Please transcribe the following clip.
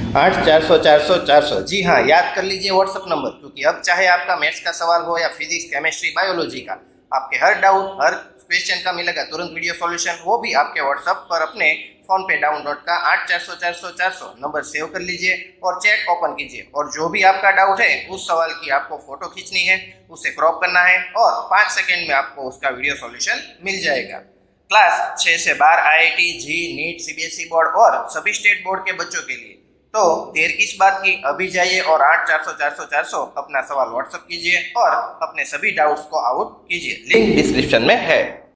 8 400 400 400। जी हाँ, याद कर लीजिए व्हाट्सअप नंबर, क्योंकि अब चाहे आपका मैथ्स का सवाल हो या फिजिक्स, केमिस्ट्री, बायोलॉजी का, आपके हर डाउट, हर क्वेश्चन का मिलेगा तुरंत वीडियो सॉल्यूशन, वो भी आपके व्हाट्सअप पर अपने फोन पे डाउनलोड का 8 400 400 400 नंबर सेव कर लीजिए और चैट ओपन कीजिए। और जो भी आपका डाउट है उस सवाल की आपको फोटो खींचनी है, उसे क्रॉप करना है और 5 सेकेंड में आपको उसका वीडियो सॉल्यूशन मिल जाएगा। क्लास 6 से 12 IIT, JEE, NEET, CBSE board और सभी स्टेट बोर्ड के बच्चों के लिए। तो देर किस बात की, अभी जाइए और 8 400 400 400 अपना सवाल व्हाट्सअप कीजिए और अपने सभी डाउट्स को आउट कीजिए। लिंक डिस्क्रिप्शन में है।